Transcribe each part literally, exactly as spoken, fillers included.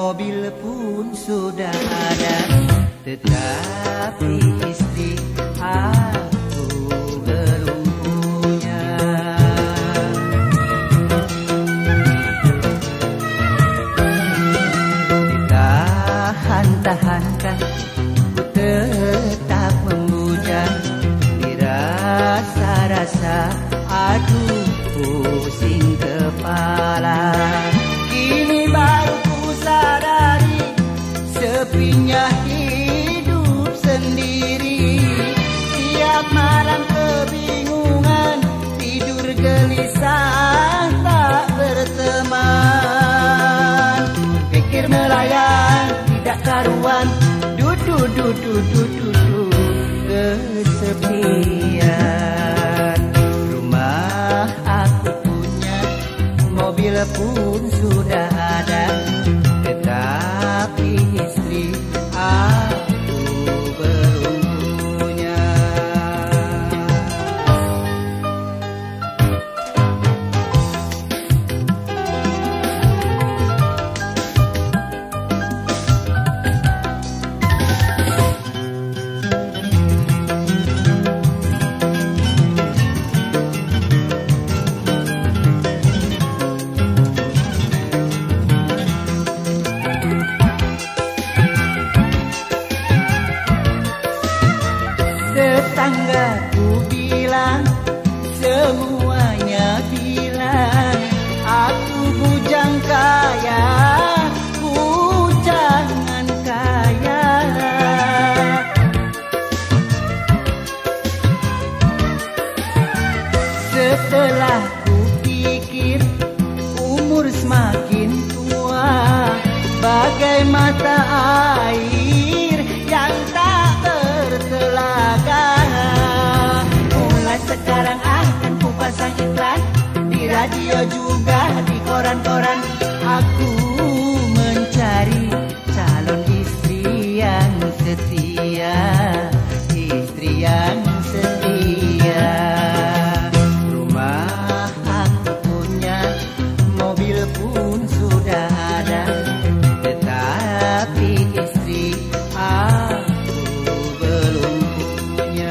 mobil pun sudah ada, tetapi istri aku belum punya. Ditahan-tahankan, ku tetap memuja, dirasa-rasa aduh pusing kepala. Kini baru ku sadari sepinya hidup sendiri. Tiap malam kebingungan, tidur gelisah tak berteman. Pikir melayang tidak karuan, dudu dudu dudu dudu kesepian. Rumah aku punya, mobil pun sudah ada, tetapi istri aku belum punya. Tetanggaku bilang, semuanya bilang, aku bujang kaya, bujangan kaya. Setelah ku pikir, umur semakin tua, bagai mata air yang tak bertelaga. Mulai sekarang akan ku pasang iklan di radio juga di koran-koran. Aku mencari calon istri yang setia, istri yang setia. Rumah aku punya, mobil pun sudah ada, tetapi istri aku belum punya.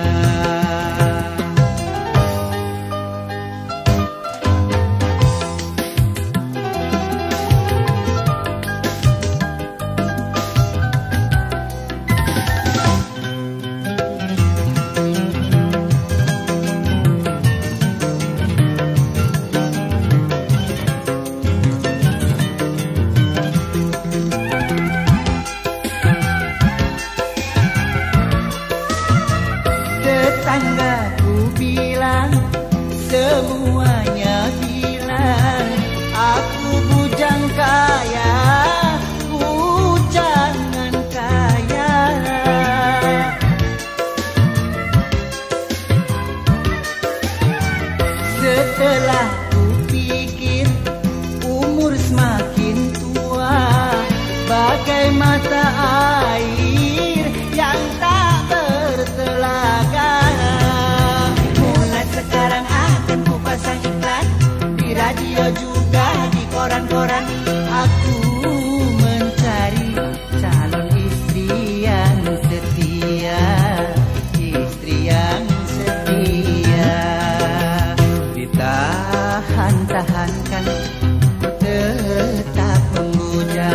Tetanggaku bilang, semuanya bilang, aku bujang kaya, bujangan kaya. Setelah ku pikir, umur semakin tua, bagai mata air yang tak bertelaga. Mulai sekarang akan ku pasang iklan di radio juga di koran-koran. Aku mencari calon istri yang setia, istri yang setia. Ditahan-tahankan, ku tetap memuja,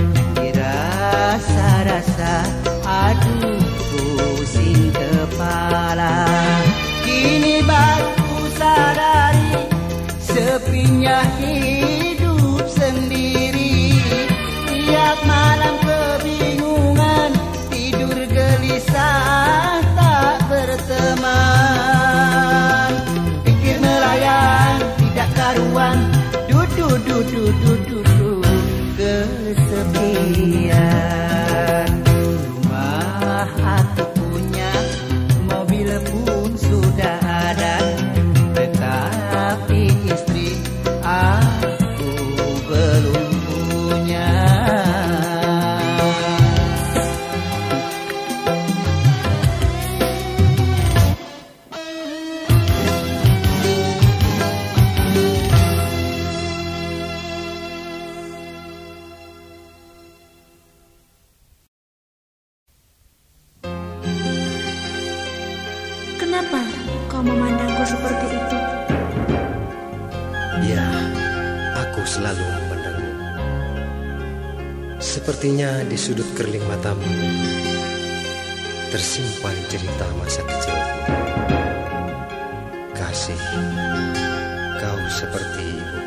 dirasa-rasa aduh pusing kepala. Kini baru ku sadari sepinya hidup sendiri. Tiap malam kebingungan, tidur gelisah tak berteman. Pikir melayang tidak karuan, dudu dudu dudu dudu kesepian. Rumah aku punya, mobil pun sudah ada, tetapi istri aku Ya, aku selalu memandangmu. Sepertinya di sudut kerling matamu tersimpan cerita masa kecilku. Kasih, kau seperti ibuku.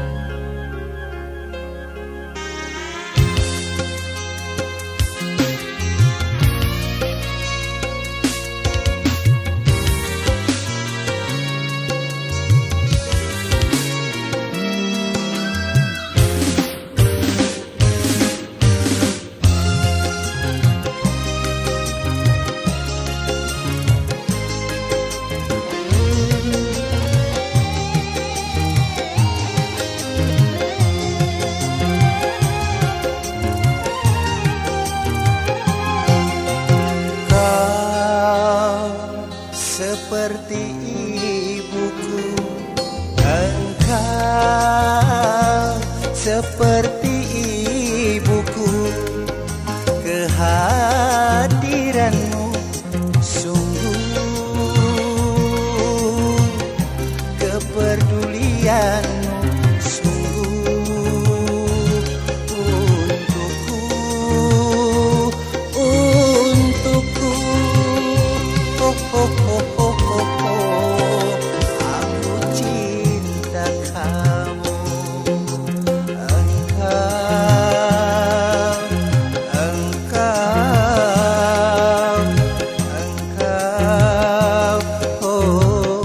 Seperti ibuku, engkau seperti ibuku, kehadiranmu sungguh, kepedulianmu sungguh untukku, untukku. Oh, oh, oh, oh, oh, oh. Aku cinta kamu. Engkau, engkau, engkau, oh,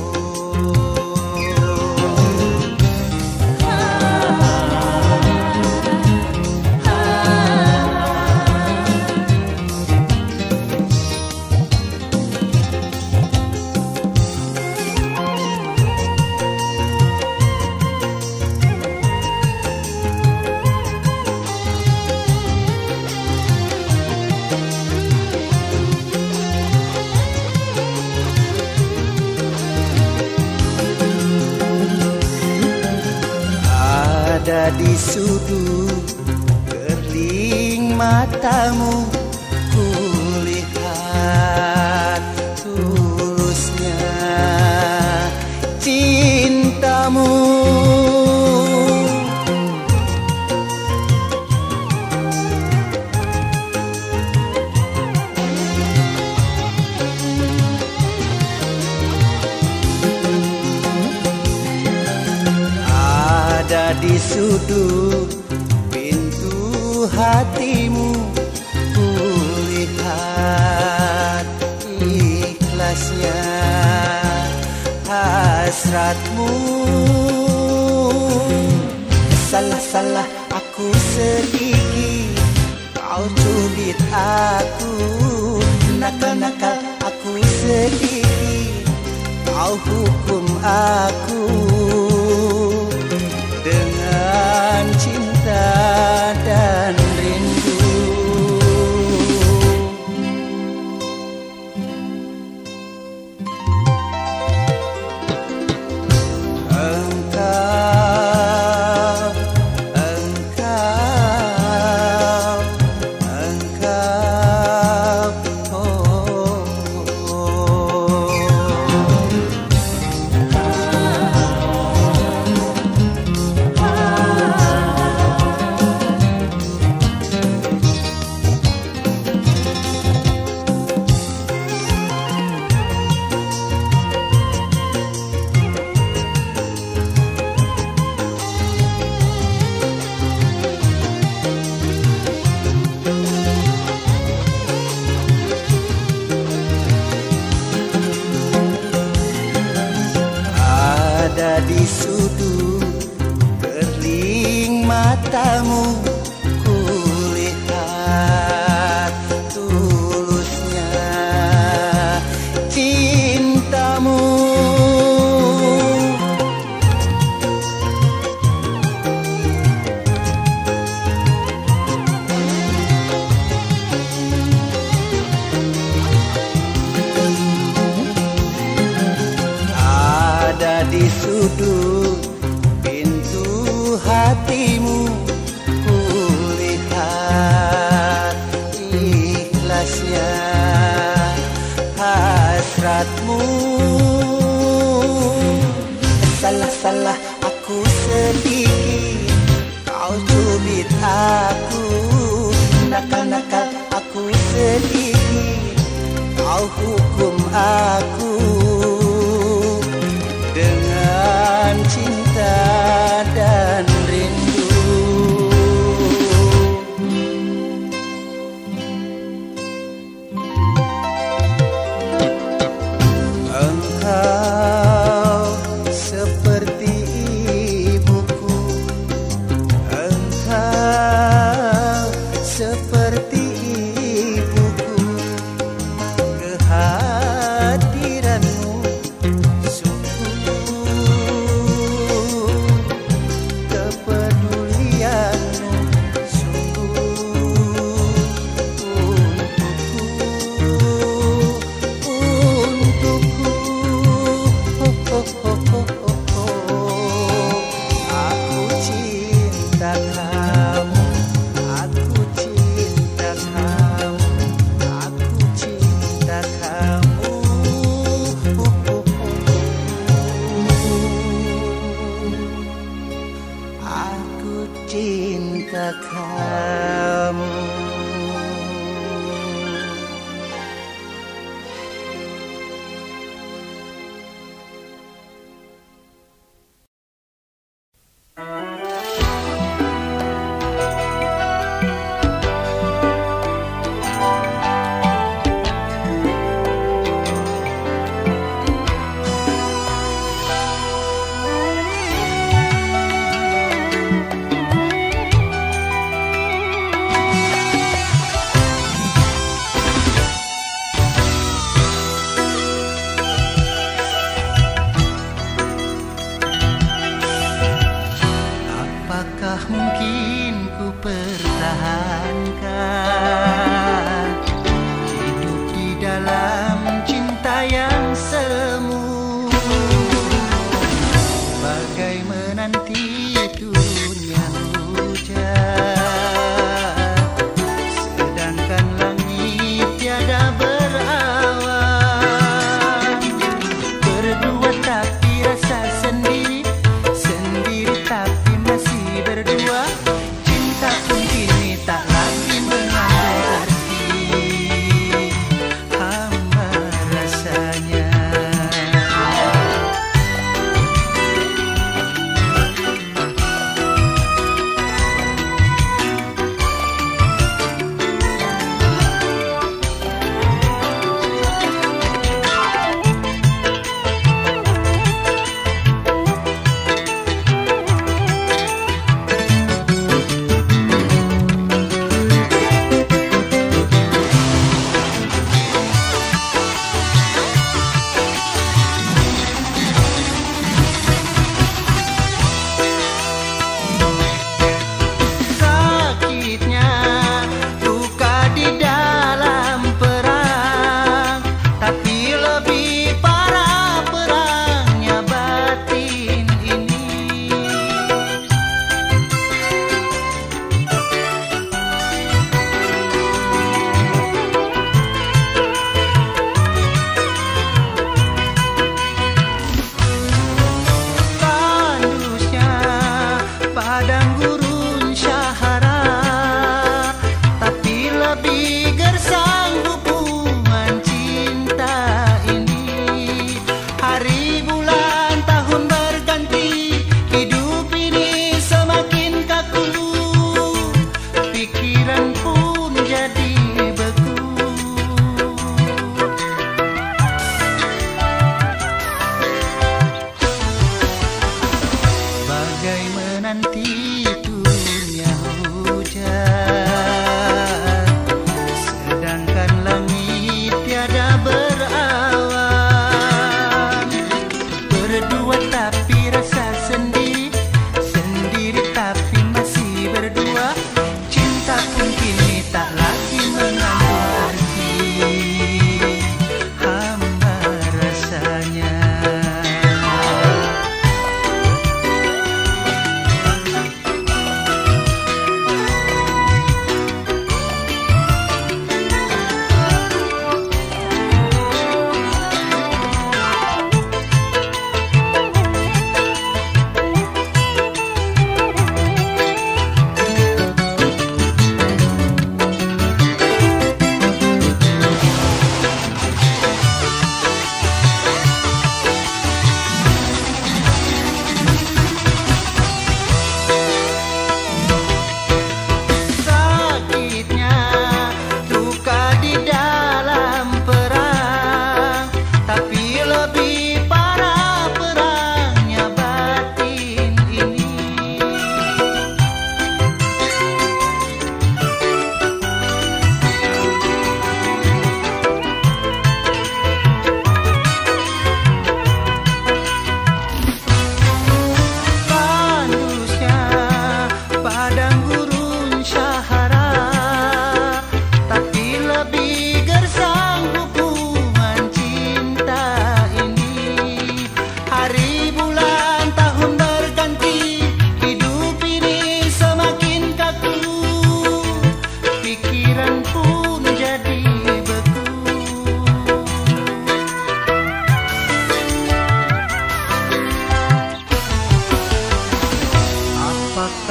ada di sudut kerling matamu, kulihat tulusnya cintamu. Ada di sudut pintu hatimu, kulihat ikhlasnya hasratmu. Salah-salah aku sedikit, kau cubit aku. Nakal-nakal aku sedikit, kau hukum aku. Dengan cinta dan rindu, engkau, engkau, engkau, oh, oh. Ada di sudut kerling matamu, kulihat tulusnya cintamu. Ada di sudut pintu hatimu, kulihat ikhlasnya hasratmu. salah aku sedikit, kau cubit aku. Nakal-nakal aku sedikit, kau hukum aku. Dengan cinta dan rindu, engkau seperti ibuku, engkau seperti ibuku. Kehadiranmu sungguh, kepedulianmu sungguh untukku, untukku. Aku cinta kamu, aku cinta kamu, aku cinta kamu. Aku cinta kamu. Apakah mungkin ku pertahankan hidup di dalam cinta yang semu, bagai menanti turunnya hujan, sedangkan langit tiada berawan. Berdua tapi rasa sendiri, sendiri tapi masih berdua. Cinta pun kini tak lagi mengandung arti, hamba rasanya. Sakitnya luka di dalam perang, tapi lebih parah perangnya batin ini. Tandusnya padang gurun syahara, tapi lebih gersang hubungan cinta ini. Hari bulan tahun berganti, hidup ini semakin kaku, pikiran pun jadi beku. Bagai menanti turunnya hujan, sedangkan langit tiada berawan. Berdua tapi rasa sendiri, sendiri tapi masih berdua. Cinta pun kini tak lagi mengandung arti, hamba rasanya.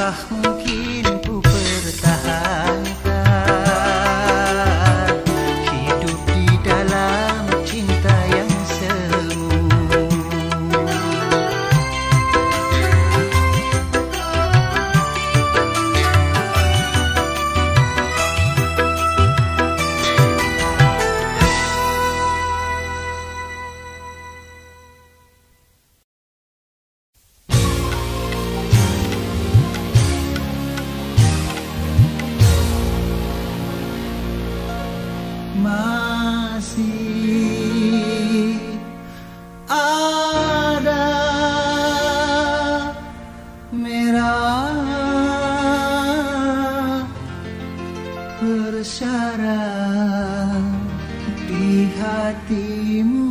Apakah mungkin ku pertahankan hidup di dalam cinta yang semu? Masih ada merah bersarang di hatimu.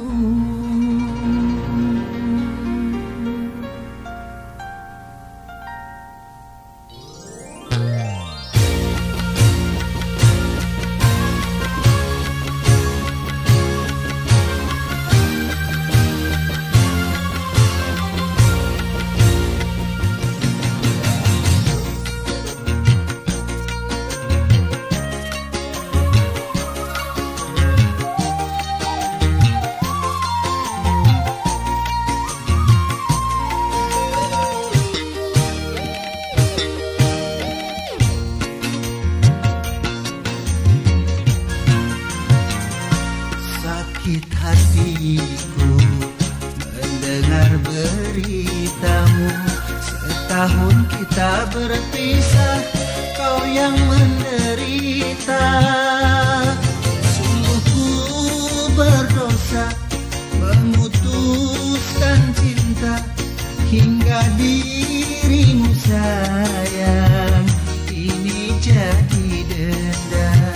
Sakit hatiku mendengar beritamu, setahun kita berpisah, kau yang menderita. Sungguh ku berdosa memutuskan cinta, hingga dirimu sayang ini jadi dendam.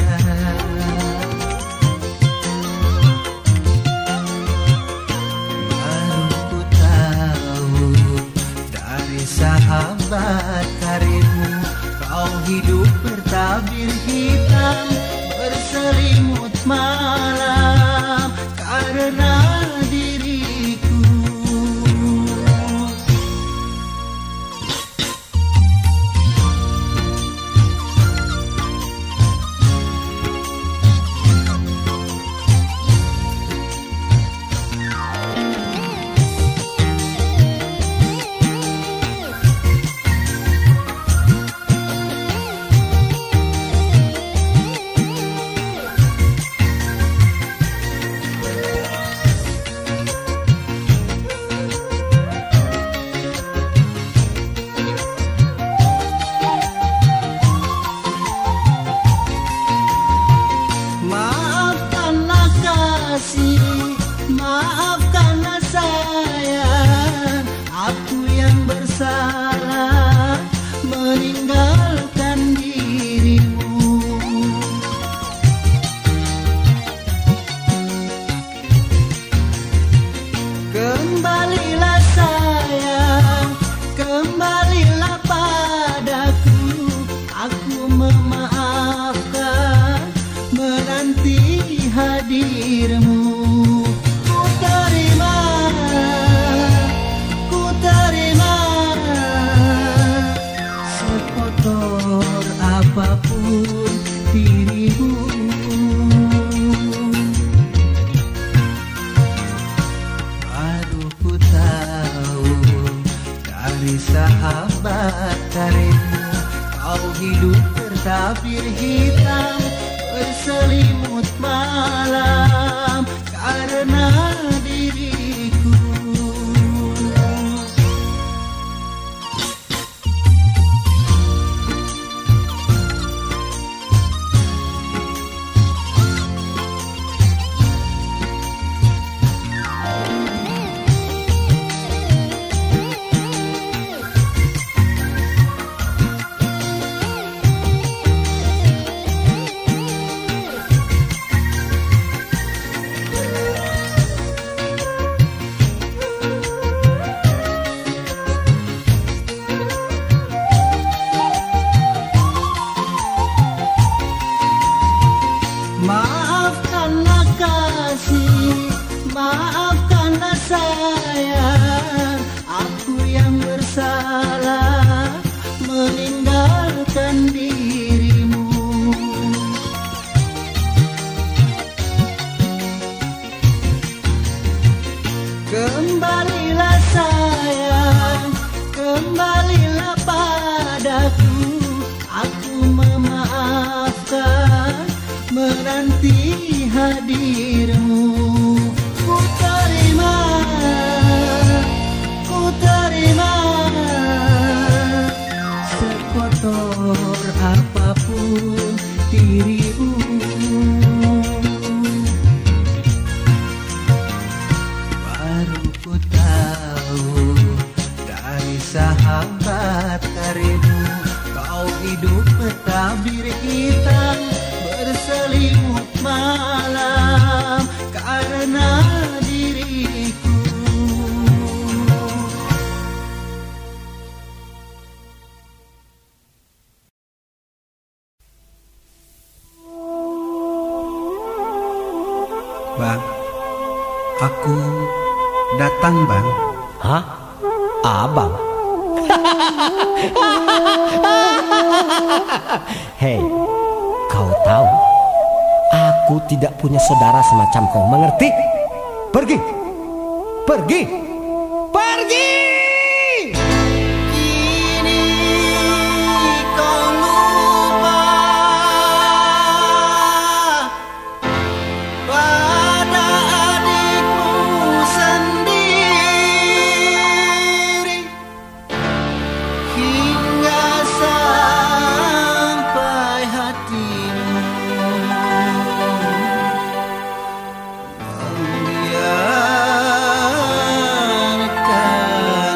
Sahabat karibmu, kau hidup bertabir hitam, berselimut malam karena diriku. Maafkanlah sayang, aku yang bersalah meninggalkan dirimu. Kembalilah sayang, kembalilah padaku, aku memaafkan, menanti hadirmu. Apapun dirimu, baru ku tahu dari sahabat karibmu, kau hidup bertabir hitam, berselimut malam karena diriku. hidup tabir hitam berselimut malam karena diriku. Bang, aku datang, Bang. Hah? Abang? Hei, kau tahu, aku tidak punya saudara semacam kau, mengerti? Pergi! Pergi! Pergi! Kini kau lupa pada adikmu sendiri hingga sampai hatimu membiarkan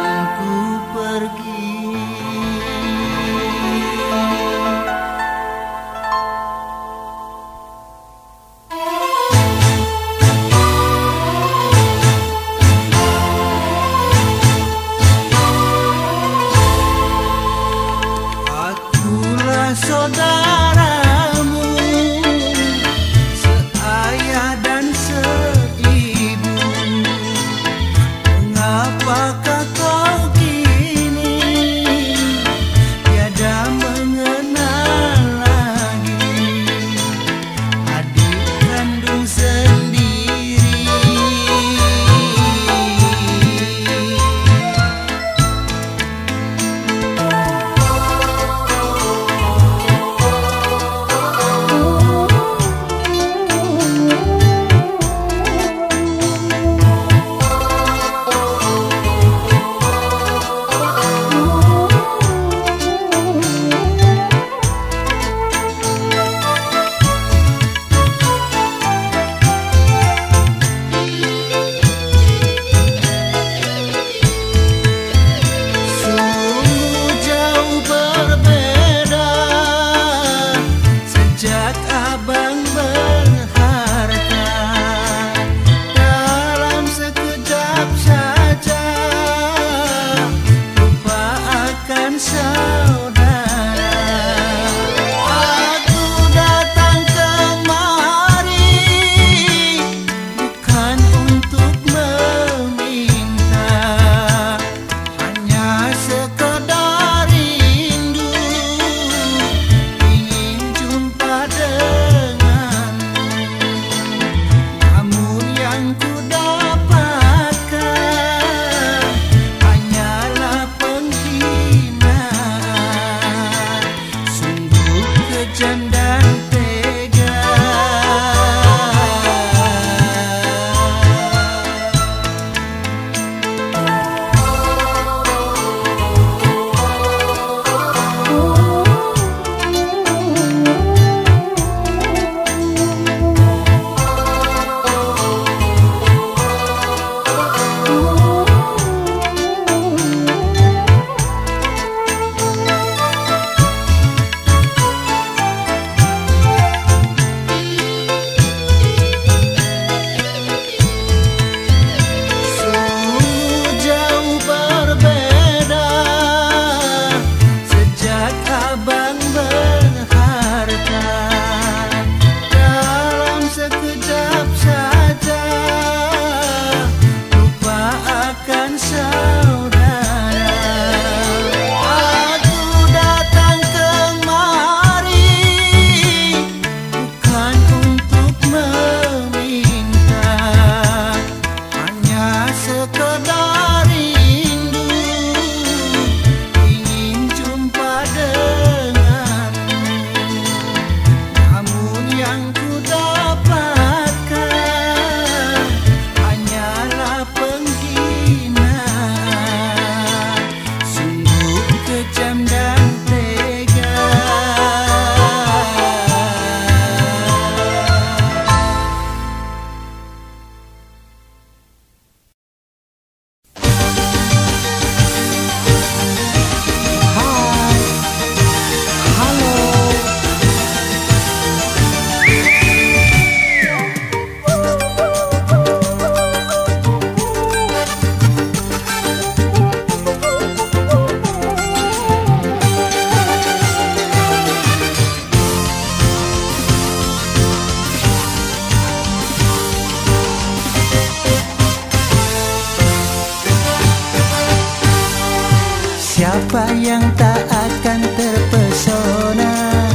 Siapa yang tak akan terpesona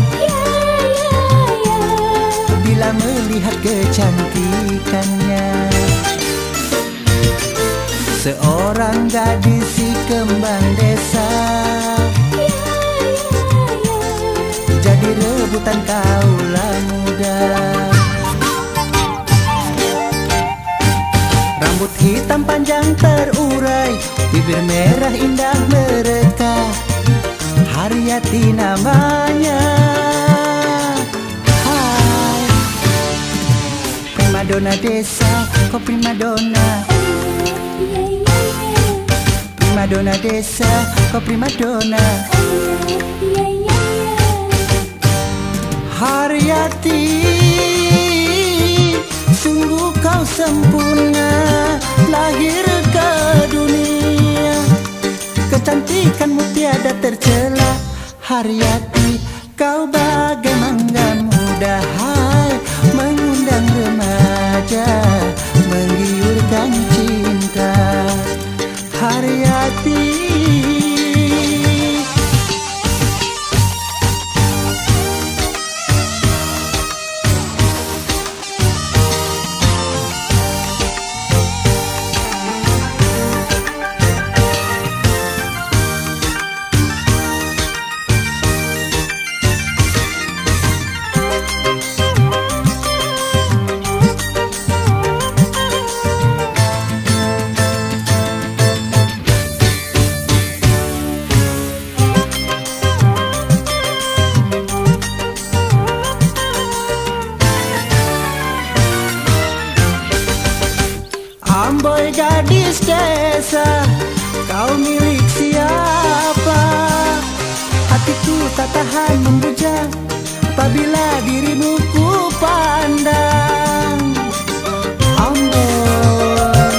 bila melihat kecantikannya. Seorang gadis si kembang desa jadi rebutan kaulah muda. Rambut hitam panjang terurai, bibir merah indah mereka, Haryati namanya. Hai primadona desa, kau primadona. Primadona desa, kau primadona. Haryati, sungguh kau sempurna, lahir ke dunia, kecantikanmu tiada tercela. Haryati, kau bagai mangga muda, hai mengundang remaja, menggiurkan cinta. Haryati, Amboi gadis desa, kau milik siapa? Hatiku tak tahan membujang apabila dirimu ku pandang. Amboi,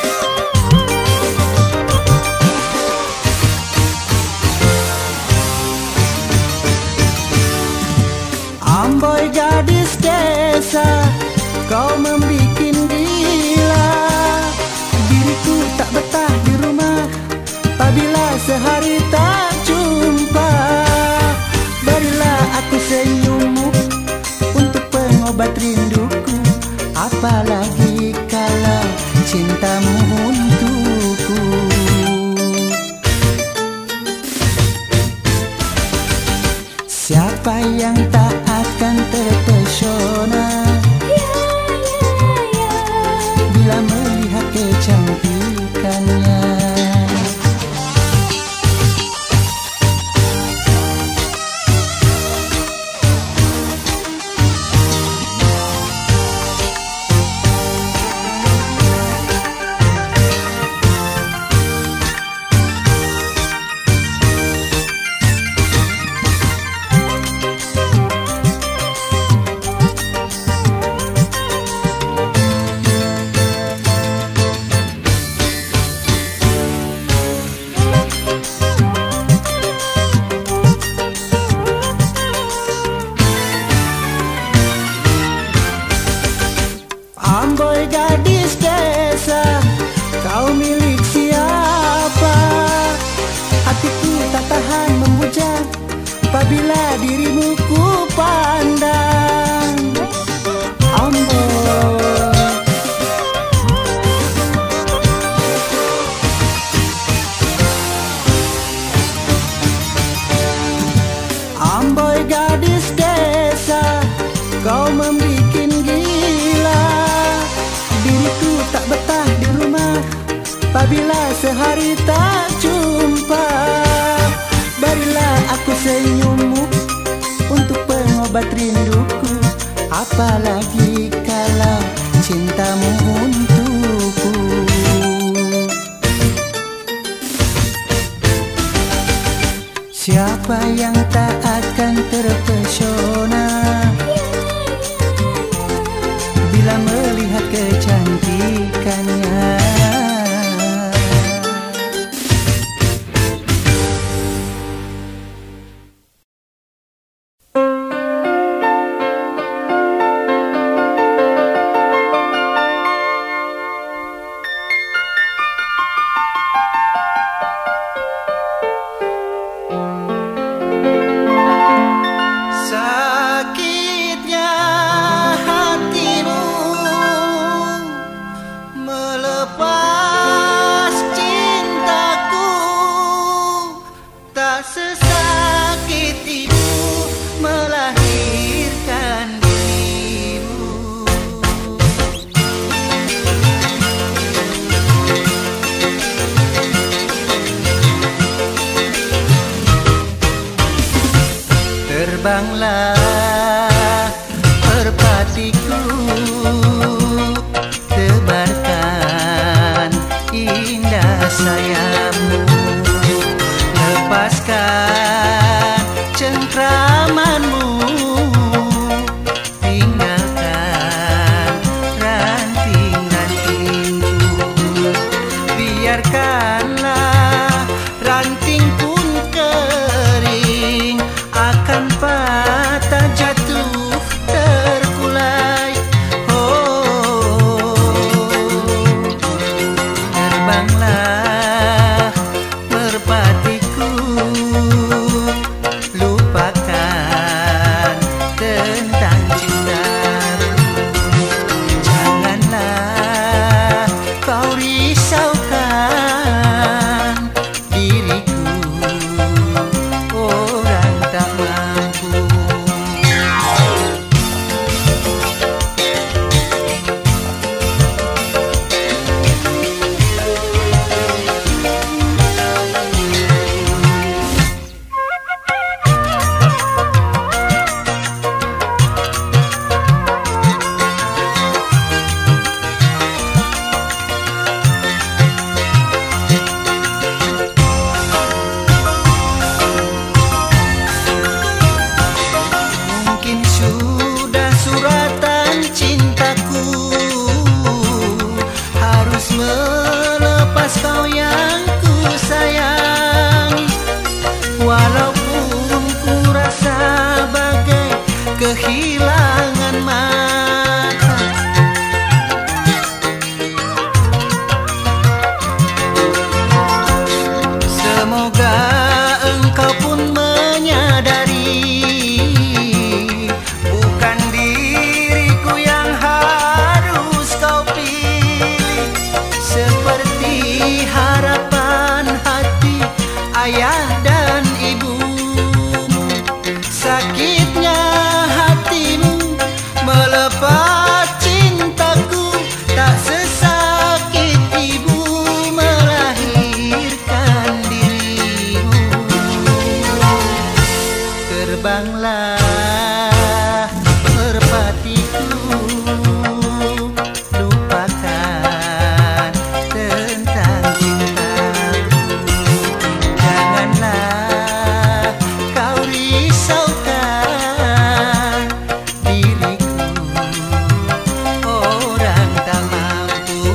Amboi gadis desa, kau membikin gila. Diriku tak betah di rumah apabila sehari tak jumpa. Berilah aku senyummu untuk pengobat rinduku, apalagi kalau cintamu untukku. Siapa yang tak akan terpesona bila melihat kecantikannya. Amboi gadis desa, kau milik siapa? Hatiku tak tahan membujang apabila dirimu ku pandang. Amboi, Amboi gadis desa, kau membikin gila. Diriku tak betah di rumah apabila sehari tak jumpa. Berilah aku senyummu untuk pengobat rinduku, apalagi kalau cintamu untukku. Siapa yang tak akan terpesona bila melihat kecantikannya. sesakit ibu melahirkan dirimu. Terbanglah merpatiku, tebarkan indah sayapmu, lepaskan cengkramanmu, tinggalkan ranting-rantingku. Biarkanlah ranting pun kering, akan patah jatuh terkulai. Oh, terbanglah merpatiku, lupakan tentang cintaku. Janganlah kau risaukan diriku, orang tak mampu. Mungkin sudah suratan cintaku, harus melepas kau yang ku sayangi. Walaupun ku rasa bagai kehilangan mata, semoga engkau pun menyadari bukan diriku yang harus kau pilih. Seperti harapan hati ayah dan ibumu, sakitnya hatimu melepas cintaku. Tak sesakit ibu melahirkan dirimu. Terbanglah merpatiku, lupakan tentang cintaku. Janganlah kau risaukan diriku, orang tak mampu.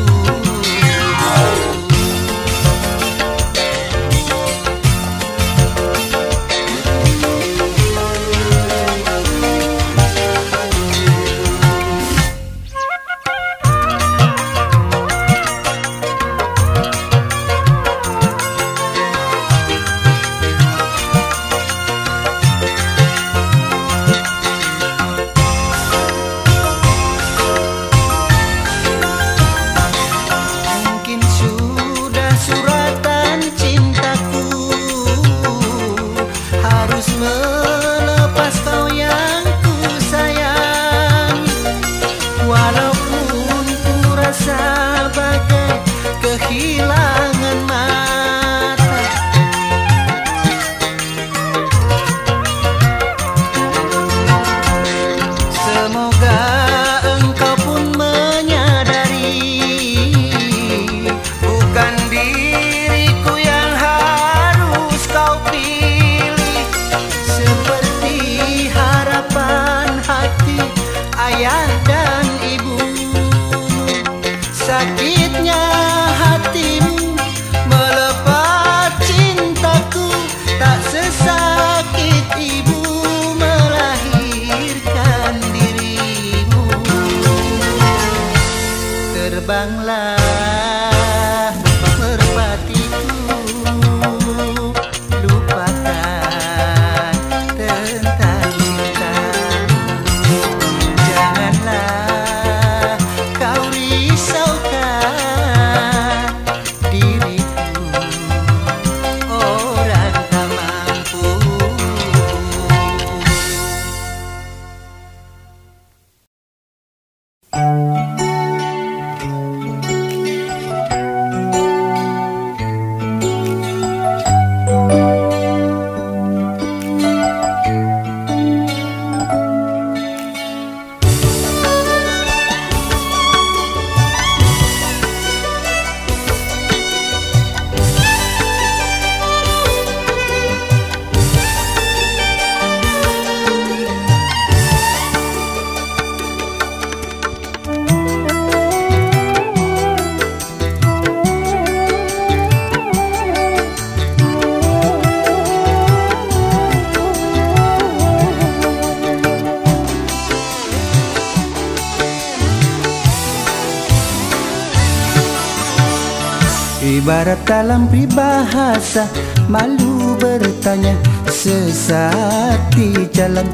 Ibarat dalam peribahasa, malu bertanya sesat di jalan.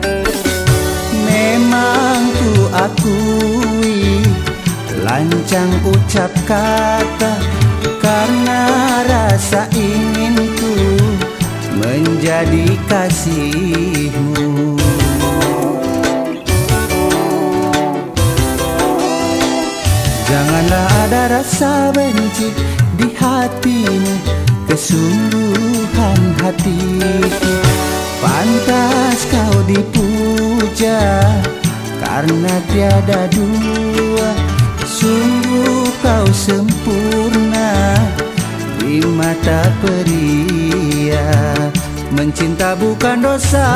Memang ku akui lancang ucap kata, karena rasa inginku menjadi kasihmu. Janganlah ada rasa benci di hatimu, kesungguhan hatiku. Pantas kau dipuja karena tiada dua. Sungguh kau sempurna di mata pria. Mencinta bukan dosa.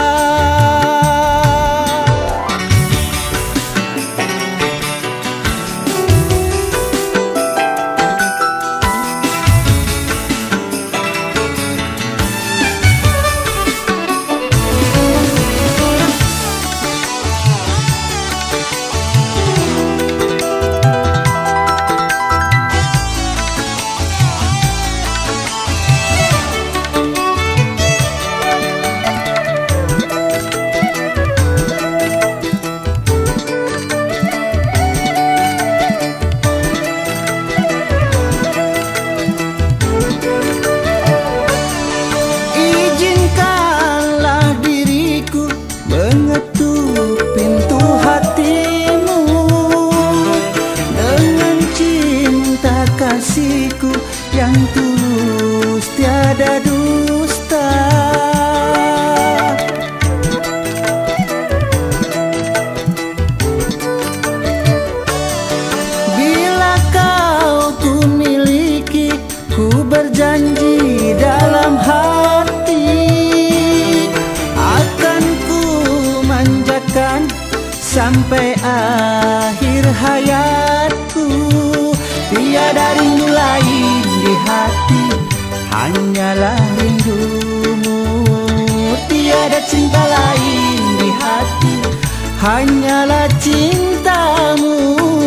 Kasihku yang tulus tiada dusta. Bila kau ku miliki, ku berjanji dalam hati akan ku manjakan sampai akhir hayatku. Tiada rindu lain di hati, hanyalah rindumu. Tiada cinta lain di hati, hanyalah cintamu.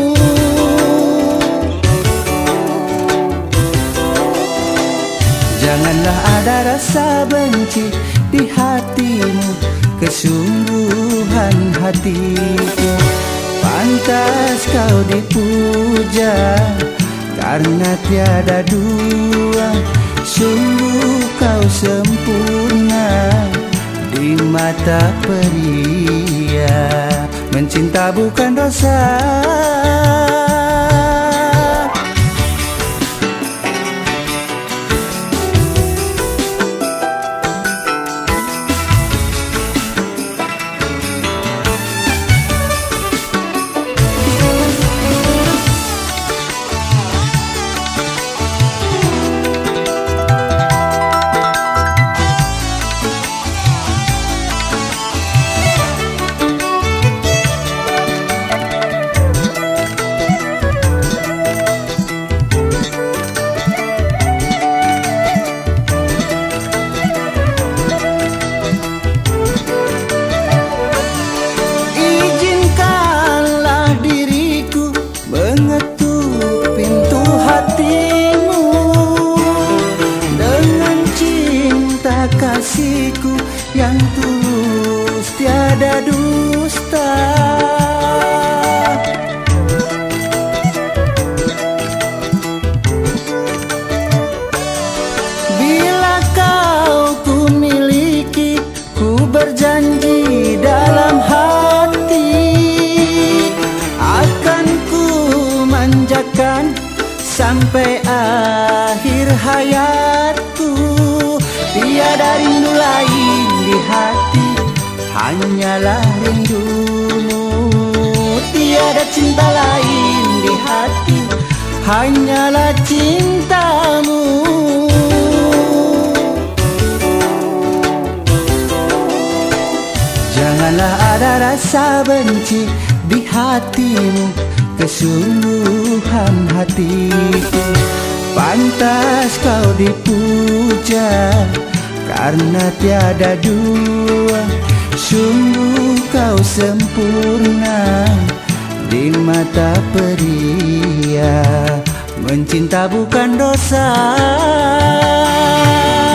Janganlah ada rasa benci di hatimu, kesungguhan hatiku. Pantas kau dipuja karena tiada dua. Sungguh kau sempurna di mata pria. Mencinta bukan dosa. Kasihku yang tulus tiada dusta. Bila kau ku miliki, ku berjanji dalam hati akan ku manjakan sampai akhir hayatku. Tiada rindu lain di hati, hanyalah rindumu. Tiada cinta lain di hati, hanyalah cintamu. Janganlah ada rasa benci di hatimu, kesungguhan hatiku. Pantas kau dipuja karena tiada dua. Sungguh kau sempurna di mata pria. Mencinta bukan dosa.